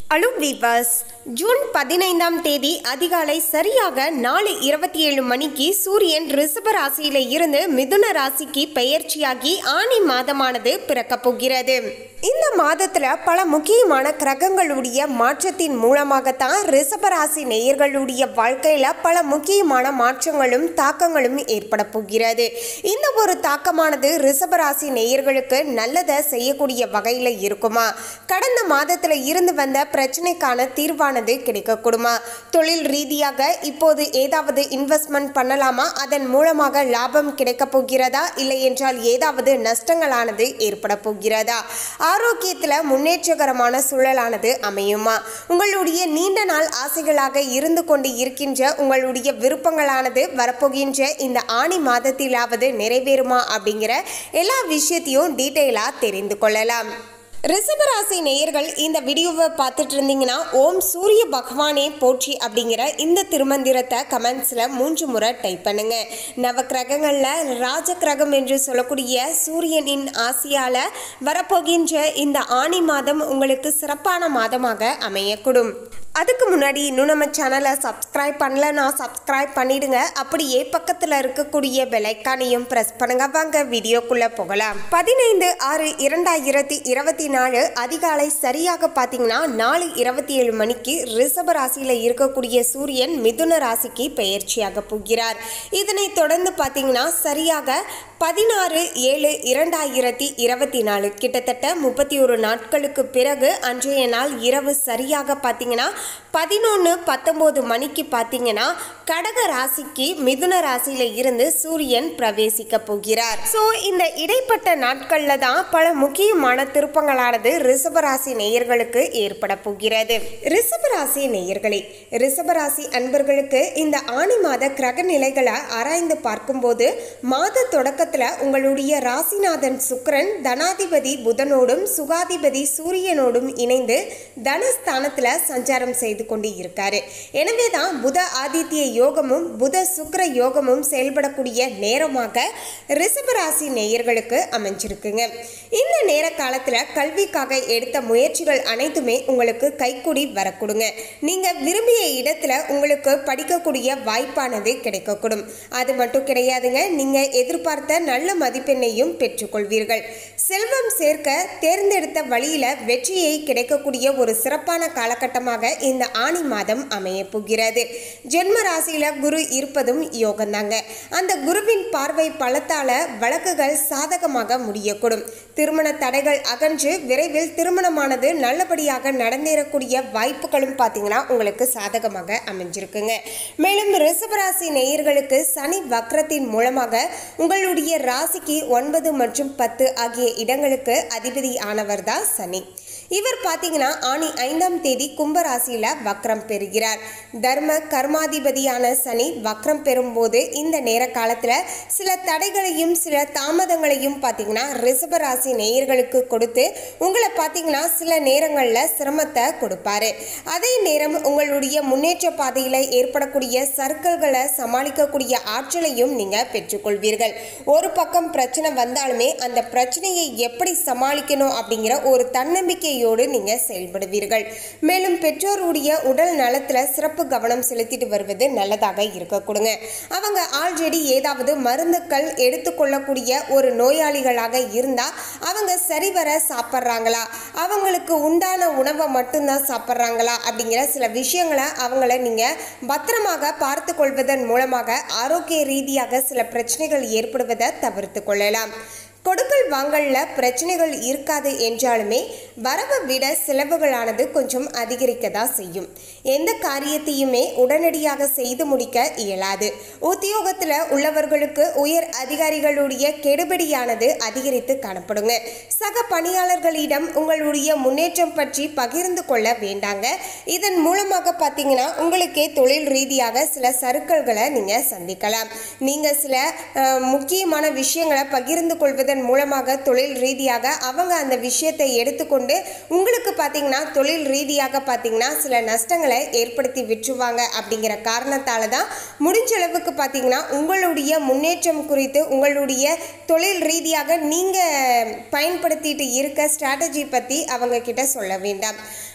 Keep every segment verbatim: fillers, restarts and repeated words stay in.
Hello viewers, June பதினைந்தாம் தேதி அதிகாலை சரியாக நாலு இருபத்தி ஏழு மணிக்கு சூரியன் ரிஷப ராசியில இருந்து மிதுன ராசிக்கு பெயர்ச்சியாகி ஆனி மாதமானது பிறக்கப் போகிறது. இந்த மாதத்துல பல முக்கியமான கிரகங்களுடைய மாற்றத்தின் மூலமாகத்தான் ரிஷப ராசி நேயர்களுடைய வாழ்க்கையில பல முக்கியமான மாற்றங்களும் தாக்கங்களும் ஏற்பட போகிறது. இந்த ஒரு தாக்கமானது ரிஷப ராசி நேயர்களுக்கு நல்லதை செய்யக்கூடிய வகையில இருக்குமா? கடந்த மாதத்துல இருந்து வந்த பிரச்சனைக்கான தீர்வானது கிடைக்கக்கூடுமா? தொழில் ரீதியாக இப்போது ஏதாவது இன்வெஸ்ட்மெண்ட் பண்ணலாமா? அதன் மூலமாக லாபம் கிடைக்க போகிறதா? இல்லை என்றால் ஏதாவது நஷ்டங்களானது ஏற்பட போகிறதா? ஆரோக்கியத்தில் முன்னேற்றகரமான சூழலானது அமையுமா? உங்களுடைய நீண்ட நாள் ஆசைகளாக இருந்து கொண்டு இருக்கின்ற உங்களுடைய விருப்பங்களானது வரப்போகின்ற இந்த ஆணி மாதத்திலாவது நிறைவேறுமா? அப்படிங்கிற எல்லா விஷயத்தையும் டீட்டெயிலாக தெரிந்து கொள்ளலாம். ரிஷபராசி நேயர்கள் இந்த வீடியோவை பார்த்துட்டு இருந்தீங்கன்னா ஓம் சூரிய பகவானே போற்றி அப்படிங்கிற இந்த திருமந்திரத்தை கமெண்ட்ஸில் மூன்று முறை டைப் பண்ணுங்க. நவ கிரகங்களில் ராஜ கிரகம் என்று சொல்லக்கூடிய சூரியனின் ஆசியால் வரப்போகின்ற இந்த ஆணி மாதம் உங்களுக்கு சிறப்பான மாதமாக அமையக்கூடும். அதுக்கு முன்னாடி இன்னும் நம்ம சேனலை சப்ஸ்கிரைப் பண்ணலன்னா சப்ஸ்கிரைப் பண்ணிடுங்க. அப்படியே பக்கத்தில் இருக்கக்கூடிய பெலைக்கானையும் ப்ரெஸ் பண்ணுங்க. வாங்க வீடியோக்குள்ளே போகலாம். பதினைந்து ஆறு இரண்டாயிரத்தி இருபத்தி நாலு அதிகாலை சரியாக பார்த்தீங்கன்னா நாலு இருபத்தி ஏழு மணிக்கு ரிஷப ராசியில் இருக்கக்கூடிய சூரியன் மிதுன ராசிக்கு பெயர்ச்சியாக போகிறார். இதனை தொடர்ந்து பார்த்தீங்கன்னா சரியாக பதினாறு ஏழு இரண்டாயிரத்தி இருபத்தி நாலு கிட்டத்தட்ட முப்பத்தி ஒரு நாட்களுக்கு பிறகு அன்றைய நாள் இரவு சரியாக பார்த்தீங்கன்னா பதினொன்று பத்தொம்போது மணிக்கு பார்த்தீங்கன்னா கடக ராசிக்கு மிதுன ராசியில் இருந்து சூரியன் பிரவேசிக்க போகிறார். ஸோ இந்த இடைப்பட்ட நாட்களில் தான் பல முக்கியமான திருப்பங்களானது ரிஷபராசி நேயர்களுக்கு ஏற்பட போகிறது. ரிஷபராசி நேயர்களே, ரிஷபராசி அன்பர்களுக்கு இந்த ஆணி மாத கிரக நிலைகளை ஆராய்ந்து பார்க்கும்போது மாத தொடக்க உங்களுடைய ராசிநாதன் சுக்கிரன் தனாதிபதி புதனோடும் சுகாதிபதி சூரியனோடும் இணைந்து தனஸ்தானத்துல சஞ்சாரம் செய்து கொண்டு இருக்காரு. எனவேதான் புத ஆதித்ய யோகமும் புத சுக்கிர யோகமும் செயல்படக்கூடிய நேரமாக ரிஷபராசி நேயர்களுக்கு அமைஞ்சிருக்குங்க. இந்த நேர காலத்துல கல்விக்காக எடுத்த முயற்சிகள் அனைத்துமே உங்களுக்கு கைக்கூடி வரக்கூடுங்க. நீங்க விரும்பிய இடத்துல உங்களுக்கு படிக்கக்கூடிய வாய்ப்பானது கிடைக்கக்கூடும். அது மட்டும் கிடையாதுங்க, நீங்க எதிர்பார்த்த நல்ல மதிப்பெண்ணையும் பெற்றுக்கொள்வீர்கள். செல்வம் சேர்க்க தேர்ந்தெடுத்த வழியில வெற்றியை கிடைக்கக்கூடிய ஒரு சிறப்பான காலகட்டமாக இந்த ஆணி மாதம் அமைய போகிறது. ஜென்ம ராசியில குரு இருப்பதும் யோகம்தாங்க. அந்த குருவின் பார்வை பலத்தால வழக்குகள் சாதகமாக முடியக்கூடும். திருமண தடைகள் அகன்று விரைவில் திருமணமானது நல்லபடியாக நடந்தேறக்கூடிய வாய்ப்புகளும் பார்த்தீங்கன்னா உங்களுக்கு சாதகமாக அமைஞ்சிருக்குங்க. மேலும் ரிஷபராசி நேயர்களுக்கு சனி வக்ரத்தின் மூலமாக உங்களுடைய ராசிக்கு ஒன்பது மற்றும் பத்து ஆகிய இடங்களுக்கு அதிபதி ஆனவர் தான் சனி. இவர் பார்த்தீங்கன்னா ஆணி ஐந்தாம் தேதி கும்பராசியில வக்ரம் பெறுகிறார். தர்ம கர்மாதிபதியான சனி வக்ரம் பெறும்போது இந்த நேர காலத்துல சில தடைகளையும் சில தாமதங்களையும் பார்த்தீங்கன்னா ரிஷபராசி நேயர்களுக்கு கொடுத்து உங்களை பார்த்தீங்கன்னா சில நேரங்கள்ல சிரமத்தை கொடுப்பாரு. அதே நேரம் உங்களுடைய முன்னேற்ற பாதையில ஏற்படக்கூடிய சர்க்கிள்களை சமாளிக்கக்கூடிய ஆற்றலையும் நீங்க பெற்றுக்கொள்வீர்கள். ஒரு பக்கம் பிரச்சனை வந்தாலுமே அந்த பிரச்சனையை எப்படி சமாளிக்கணும் அப்படிங்கிற ஒரு தன்னம்பிக்கை நீங்க செயல்படுவீர்கள். மேலும் பெற்றோருடைய உடல் நலத்துல சிறப்பு கவனம் செலுத்திட்டு வருவது நல்லதாக இருக்க கொடுங்க. அவங்க ஆல்ரெடி ஏதாவது மருந்துகள் எடுத்துக்கொள்ளக்கூடிய ஒரு நோயாளிகளாக இருந்தா அவங்க சரிவர சாப்பிட்றாங்களா, அவங்களுக்கு உண்டான உணவை மட்டும்தான் சாப்பிட்றாங்களா அப்படிங்கிற சில விஷயங்களை அவங்கள நீங்க பத்திரமாக பார்த்து கொள்வதன் மூலமாக ஆரோக்கிய ரீதியாக சில பிரச்சனைகள் ஏற்படுவதை தவிர்த்து கொள்ளலாம். கொடுக்கல் வாங்கல்ல பிரச்சனைகள் இருக்காது என்றாலுமே வரவை விட செலவுகளானது கொஞ்சம் அதிகரிக்க தான் செய்யும். எந்த காரியத்தையுமே உடனடியாக செய்து முடிக்க இயலாது. உத்தியோகத்தில் உள்ளவர்களுக்கு உயர் அதிகாரிகளுடைய கெடுபிடியானது அதிகரித்து காணப்படுங்க. சக பணியாளர்களிடம் உங்களுடைய முன்னேற்றம் பற்றி பகிர்ந்து கொள்ள வேண்டாங்க. இதன் மூலமாக பார்த்தீங்கன்னா உங்களுக்கே தொழில் ரீதியாக சில சறுக்கல்களை நீங்கள் சந்திக்கலாம். நீங்கள் சில முக்கியமான விஷயங்களை பகிர்ந்து கொள்வது மூலமாக தொழில் ரீதியாக அவங்க அந்த விஷயத்தை எடுத்துக்கொண்டு உங்களுக்கு பார்த்தீங்கன்னா தொழில் ரீதியாக பார்த்தீங்கன்னா சில நஷ்டங்களை ஏற்படுத்தி விட்டுருவாங்க. அப்படிங்கிற காரணத்தால தான் முடிஞ்ச அளவுக்கு பார்த்தீங்கன்னா உங்களுடைய முன்னேற்றம் குறித்து உங்களுடைய தொழில் ரீதியாக நீங்கள் பயன்படுத்திட்டு இருக்க ஸ்ட்ராட்டஜி பற்றி அவங்க கிட்ட சொல்ல வேண்டாம்.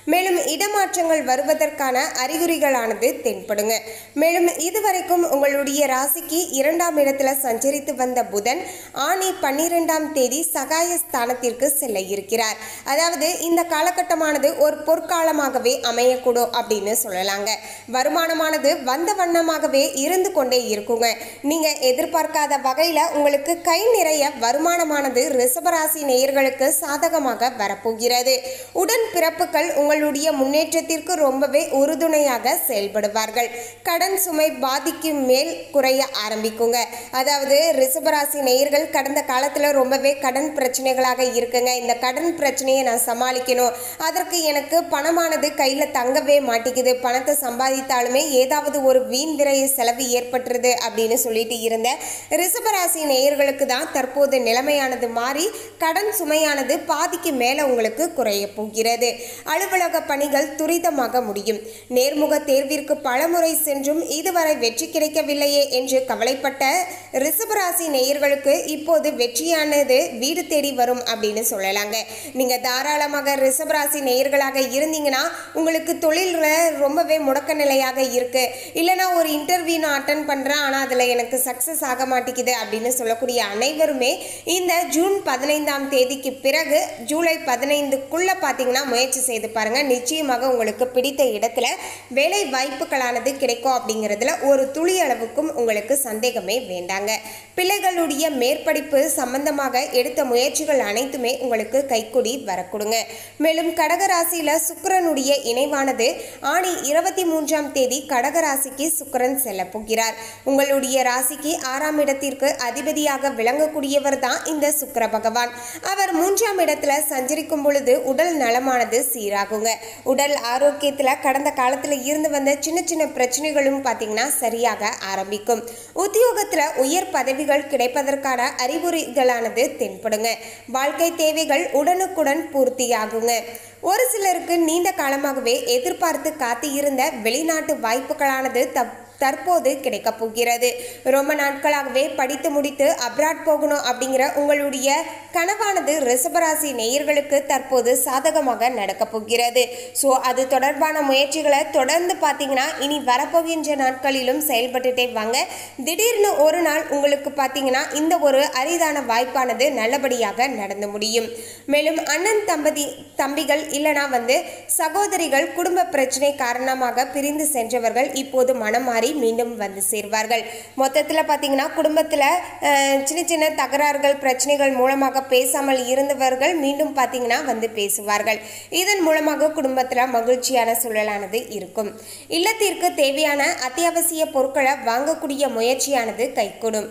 மேலும் இடமாற்றங்கள் வருவதற்கான அறிகுறிகளானது தென்படுங்க. மேலும் இதுவரைக்கும் உங்களுடைய ராசிக்கு இரண்டாம் இடத்துல சஞ்சரித்து வந்த புதன் ஆணி பன்னிரெண்டாம் தேதி சகாய ஸ்தானத்திற்கு செல்ல இருக்கிறார். அதாவது இந்த காலகட்டமானது ஒரு பொற்காலமாகவே அமையக்கூடும் அப்படின்னு சொல்லலாங்க. வருமானமானது வந்த வண்ணமாகவே இருந்து கொண்டே இருக்குங்க. நீங்க எதிர்பார்க்காத வகையில உங்களுக்கு கை நிறைய வருமானமானது ரிஷபராசி நேயர்களுக்கு சாதகமாக வரப்போகிறது. உடன் பிறப்புகள் உங்களுடைய முன்னேற்றத்திற்கு ரொம்பவே உறுதுணையாக செயல்படுவார்கள். கடன் சுமை பாதிக்கும் மேல் குறைய ஆரம்பிக்குங்க. அதாவது ரிஷபராசி நேயர்கள் கடந்த காலத்துல ரொம்பவே கடன் பிரச்சனைகளாக இருக்குங்க. இந்த கடன் பிரச்சனையை நான் சமாளிக்கணும், அதற்கு எனக்கு பணமானது கையில தங்கவே மாட்டேங்குது, பணத்தை சம்பாதித்தாலுமே ஏதாவது ஒரு வீண் விரைய செலவு ஏற்பட்டுருது அப்படின்னு சொல்லிட்டு இருந்த ரிஷபராசி நேயர்களுக்கு தான் தற்போது நிலைமையானது மாறி கடன் சுமையானது பாதிக்கு மேல உங்களுக்கு குறைய போகிறது. அலுவலக பணிகள் துரிதமாக முடியும். நேர்முக தேர்விற்கு பலமுறை சென்றும் இதுவரை வெற்றி கிடைக்கவில்லையே என்று கவலைப்பட்ட ரிஷபராசி நேயர்களுக்கு இப்போது வெற்றியானது வீடு தேடி வரும் அப்படின்னு சொல்லலாங்க. நீங்க தாராளமாக ரிஷபராசி நேயர்களாக இருந்தீங்கன்னா உங்களுக்கு தொழில்ல ரொம்பவே முடக்க நிலையாக இருக்கு, இல்லைனா ஒரு இன்டர்வியூ நான் அட்டன் பண்றேன் ஆனா அதுல எனக்கு சக்சஸ் ஆக மாட்டேங்குது அப்படின்னு சொல்லக்கூடிய அனைவருமே இந்த ஜூன் பதினைந்தாம் தேதிக்கு பிறகு ஜூலை பதினைந்துக்குள்ள பாத்தீங்கன்னா முயற்சி செய்து பாருங்க. நிச்சயமாக உங்களுக்கு பிடித்த இடத்துல வேலை வாய்ப்புகளானது கிடைக்கும் அப்படிங்கிறதுல ஒரு துளி அளவுக்கும் உங்களுக்கு சந்தேகமே வேண்டாங்க. பிள்ளைகளுடைய மேற்படிப்பு சம்பந்தமாக எடுத்த முயற்சிகள் அனைத்துமே உங்களுக்கு கைக்கூடி வரக்கூடுங்க. மேலும் கடகராசியில சுக்கிரனுடைய இணைவானது ஆணி இருபத்தி மூன்றாம் தேதி கடகராசிக்கு சுக்கிரன் செல்ல போகிறார். உங்களுடைய ராசிக்கு ஆறாம் இடத்திற்கு அதிபதியாக விளங்கக்கூடியவர் தான் இந்த சுக்கிர பகவான். அவர் மூன்றாம் இடத்துல சஞ்சரிக்கும் பொழுது உடல் நலமானது சீராகுங்க. உடல் ஆரோக்கியத்துல கடந்த காலத்துல இருந்து வந்த சின்ன சின்ன பிரச்சனைகளும் பாத்தீங்கன்னா சரியாக ஆரம்பிக்கும். உத்தியோகத்துல உயர் பதவிகள் கிடைப்பதற்கான அறிகுறிகளானது தென்படுங்க. வாழ்க்கை தேவைகள் உடனுக்குடன் பூர்த்தியாகுங்க. ஒரு சிலருக்கு நீண்ட காலமாகவே எதிர்பார்த்து காத்து இருந்த வெளிநாட்டு வாய்ப்புகளானது தப் தற்போது கிடைக்க போகிறது. ரொம்ப நாட்களாகவே படித்து முடித்து அப்ராட் போகணும் அப்படிங்கிற உங்களுடைய கனவானது ரிஷபராசி நேயர்களுக்கு தற்போது சாதகமாக நடக்க போகிறது. ஸோ அது தொடர்பான முயற்சிகளை தொடர்ந்து பார்த்தீங்கன்னா இனி வரப்போகின்ற நாட்களிலும் செயல்பட்டுட்டே வாங்க. திடீர்னு ஒரு நாள் உங்களுக்கு பார்த்தீங்கன்னா இந்த ஒரு அரிதான வாய்ப்பானது நல்லபடியாக நடந்து முடியும். மேலும் அண்ணன் தம்பதி தம்பிகள் இல்லைனா வந்து சகோதரிகள் குடும்ப பிரச்சனை காரணமாக பிரிந்து சென்றவர்கள் இப்போது மனம் மாறி மீண்டும் வந்து சேர்வார்கள். மொத்தத்தில் பார்த்தீங்கன்னா குடும்பத்தில் சின்ன சின்ன தகராறுகள் பிரச்சனைகள் மூலமாக பேசாமல் இருந்தவர்கள் மீண்டும் பார்த்தீங்கன்னா வந்து பேசுவார்கள். இதன் மூலமாக குடும்பத்தில் மகிழ்ச்சியான சூழலானது இருக்கும். இல்லத்திற்கு தேவையான அத்தியாவசிய பொருட்களை வாங்கக்கூடிய முயற்சியானது கைகூடும்.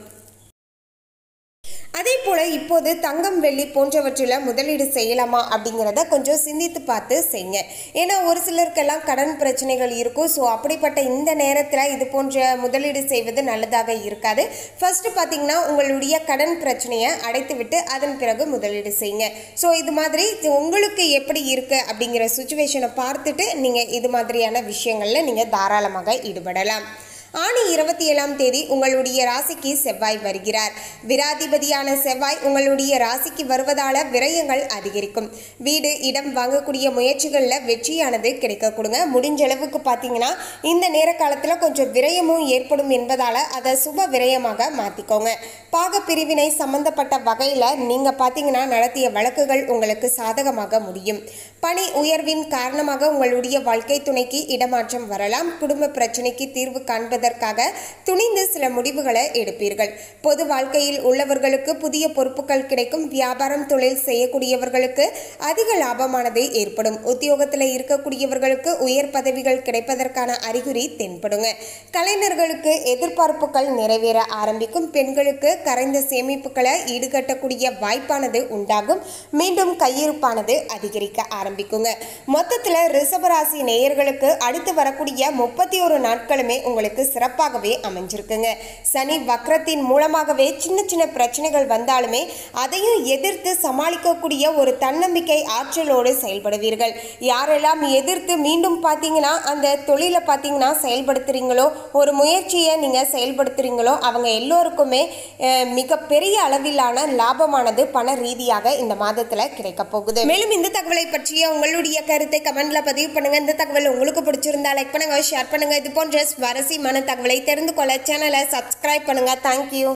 அதே போல இப்போது தங்கம் வெள்ளி போன்றவற்றில் முதலீடு செய்யலாமா அப்படிங்கிறத கொஞ்சம் சிந்தித்து பார்த்து செய்யுங்க. ஏன்னா ஒரு சிலருக்கெல்லாம் கடன் பிரச்சனைகள் இருக்கும். ஸோ அப்படிப்பட்ட இந்த நேரத்தில் இது போன்ற முதலீடு செய்வது நல்லதாக இருக்காது. ஃபர்ஸ்ட் பார்த்தீங்கன்னா உங்களுடைய கடன் பிரச்சனையை அடைத்து விட்டு அதன் பிறகு முதலீடு செய்யுங்க. ஸோ இது மாதிரி உங்களுக்கு எப்படி இருக்கு அப்படிங்கிற சுச்சுவேஷனை பார்த்துட்டு நீங்கள் இது மாதிரியான விஷயங்களில் நீங்கள் தாராளமாக ஈடுபடலாம். ஆணி இருபத்தி ஏழாம் தேதி உங்களுடைய ராசிக்கு செவ்வாய் வருகிறார். விராதிபதியான செவ்வாய் உங்களுடைய ராசிக்கு வருவதால விரயங்கள் அதிகரிக்கும். வீடு இடம் வாங்கக்கூடிய முயற்சிகளில் வெற்றியானது கிடைக்க கொடுங்க. முடிஞ்ச அளவுக்கு பார்த்தீங்கன்னா இந்த நேர காலத்தில் கொஞ்சம் விரயமும் ஏற்படும் என்பதால் அதை சுப விரயமாக மாற்றிக்கோங்க. பாக பிரிவினை சம்பந்தப்பட்ட வகையில் நீங்கள் பார்த்தீங்கன்னா நடத்திய வழக்குகள் உங்களுக்கு சாதகமாக முடியும். பணி உயர்வின் காரணமாக உங்களுடைய வாழ்க்கை துணைக்கு இடமாற்றம் வரலாம். குடும்ப பிரச்சனைக்கு தீர்வு காண்பது துணிந்து சில முடிவுகளை எடுப்பீர்கள். பொது வாழ்க்கையில் உள்ளவர்களுக்கு புதிய பொறுப்புகள் கிடைக்கும். வியாபாரம் தொழில் செய்யக்கூடியவர்களுக்கு அதிக லாபமானது ஏற்படும். உத்தியோகத்தில் இருக்கக்கூடியவர்களுக்கு உயர் பதவிகள் கிடைப்பதற்கான அறிகுறி தென்படுங்க. கலைஞர்களுக்கு எதிர்பார்ப்புகள் நிறைவேற ஆரம்பிக்கும். பெண்களுக்கு கரைந்த சேமிப்புகளை ஈடுகட்டக்கூடிய வாய்ப்பானது உண்டாகும். மீண்டும் கையிருப்பானது அதிகரிக்க ஆரம்பிக்குங்க. மொத்தத்தில் ரிஷபராசி நேயர்களுக்கு அடுத்து வரக்கூடிய முப்பத்தி ஒரு நாட்களுமே உங்களுக்கு சிறப்பாகவே அமைஞ்சிருக்குங்க. சனி வக்ரத்தின் மூலமாகவே சின்ன சின்ன பிரச்சனைகள் வந்தாலுமே அதையும் எதிர்த்து சமாளிக்கக்கூடிய ஒரு தன்னம்பிக்கை ஆற்றலோடு செயல்படுவீர்கள். யாரெல்லாம் எதிர்த்து மீண்டும் பார்த்தீங்கன்னா அந்த தொழிலை பார்த்தீங்கன்னா செயல்படுத்துறீங்களோ, ஒரு முயற்சியை நீங்கள் செயல்படுத்துறீங்களோ, அவங்க எல்லோருக்குமே மிக பெரிய அளவிலான லாபமானது பண ரீதியாக இந்த மாதத்தில் கிடைக்க போகுது. மேலும் இந்த தகவலை பற்றிய உங்களுடைய கருத்தை கமெண்ட்ல பதிவு பண்ணுங்க. இந்த தகவல் உங்களுக்கு பிடிச்சிருந்தா லைக் பண்ணுங்க, ஷேர் பண்ணுங்க. இது போன்ற சுவாரஸ்யமான தகவலை தெரிந்து கொள்ள சேனலை சப்ஸ்கிரைப் பண்ணுங்க. தேங்க்யூ.